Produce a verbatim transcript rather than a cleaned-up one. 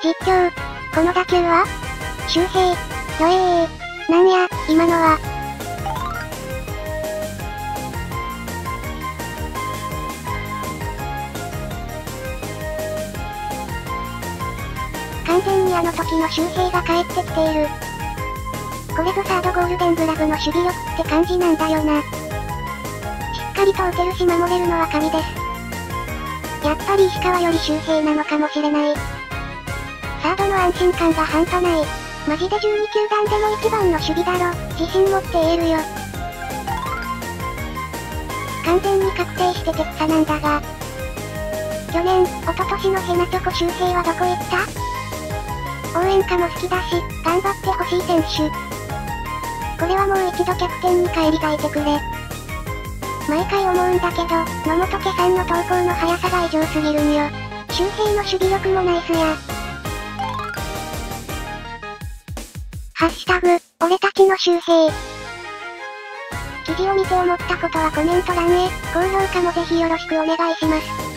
実況。この打球は周平。よえー。なんや、今のは。完全にあの時の周平が帰ってきている。これぞサードゴールデングラブの守備力って感じなんだよな。しっかりと打てるし守れるのは神です。やっぱり石川より周平なのかもしれない。サードの安心感が半端ない。マジでじゅうに球団でも一番の守備だろ。自信持って言えるよ。完全に確定してて草なんだが。去年、一昨年のヘナチョコ周平はどこ行った？応援歌も好きだし、頑張ってほしい選手。これはもう一度キャプテンに返り咲いてくれ。毎回思うんだけど、野本家さんの投稿の速さが異常すぎるんよ。周平の守備力もナイスや。ハッシュタグ、俺たちの周平。記事を見て思ったことはコメント欄へ、高評価もぜひよろしくお願いします。